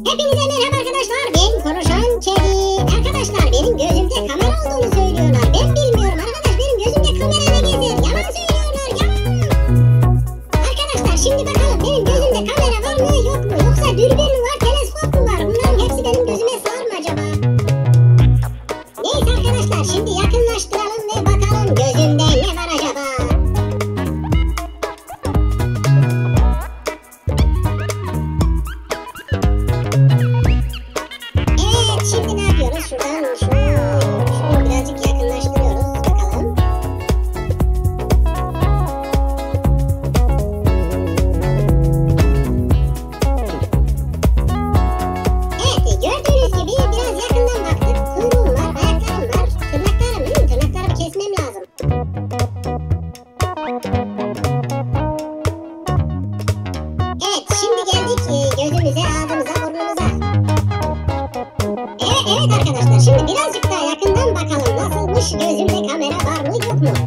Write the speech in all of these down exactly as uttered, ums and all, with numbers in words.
Hepinize merhaba arkadaşlar. Ben konuşan kedi. Arkadaşlar benim gözümde kamera olduğunu söylüyorlar. Ben bilmiyorum arkadaş, benim gözümde kamera ne gezer? Yalan söylüyorlar, yalan. Arkadaşlar şimdi bakalım benim gözümde kamera var mı yok mu? Yoksa dürbün mü var, teleskop mu var? Bunların hepsi benim gözüme sığar mı acaba? Neyse arkadaşlar şimdi yakınlaştıralım ve bakalım gözümde ne var acaba? Şimdi ne yapıyoruz? Şuradan şunu, şunu birazcık yakınlaştırıyoruz. Bakalım. Evet, gördüğünüz gibi biraz yakından baktık. Kuyruğum var, ayaklarım var, tırnaklarım. Hmm, tırnaklarımı kesmem lazım. Evet, şimdi geldik gözümüze, ağzımıza, burnumuza. Evet, evet arkadaşlar şimdi birazcık daha yakından bakalım nasılmış, gözümde kamera var mı yok mu?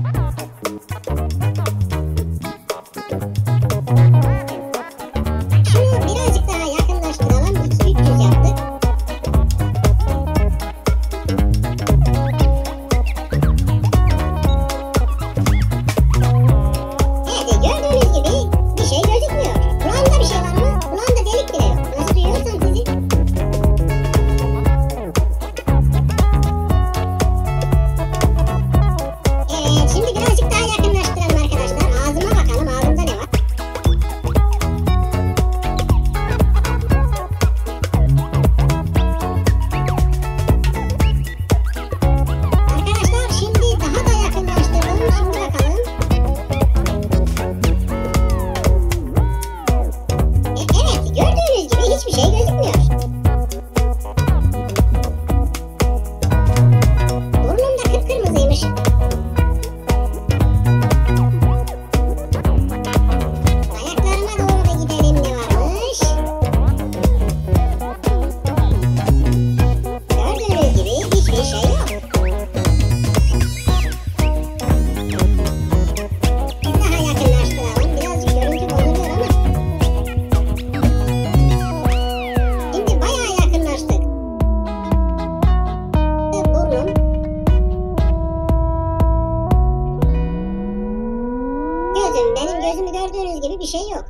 Şunu birazcık daha yakınlaştıralım. iki üç yüz yaptık. Evet, gördüğünüz gibi bir şey gözükmüyor. Kulağımda bir şey var ama kulağımda delik bile yok. Nasıl duyuyorsam sizi? Şimdi birazcık daha yakınlaştıralım arkadaşlar. Ağzıma bakalım. Ağzımda ne var? Arkadaşlar şimdi daha da yakınlaştıralım. Şimdi bakalım. E, evet gördüğünüz gibi hiçbir şey gözükmüyor. Burnum da kıpkırmızıymış. Benim gözümü gördüğünüz gibi bir şey yok.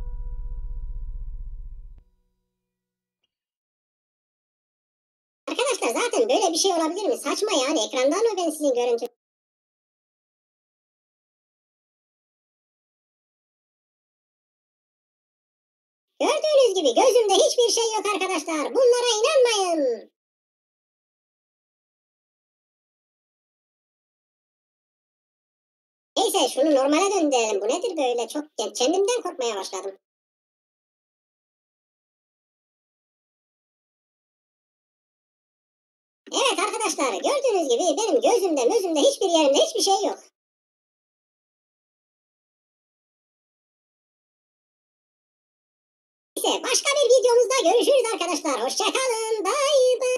Arkadaşlar zaten böyle bir şey olabilir mi? Saçma yani, ekrandan mı ben sizin görüntü? Gördüğünüz gibi gözümde hiçbir şey yok arkadaşlar. Bunlara inanmayın. Neyse şunu normale döndürelim. Bu nedir böyle? Çok kendimden korkmaya başladım. Evet arkadaşlar gördüğünüz gibi benim gözümde gözümde hiçbir yerimde hiçbir şey yok. Neyse başka bir videomuzda görüşürüz arkadaşlar. Hoşçakalın. Bye bye.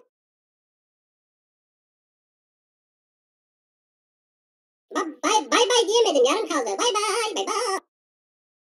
Bye bye bye diyemedim, yarım kaldı. Bye bye.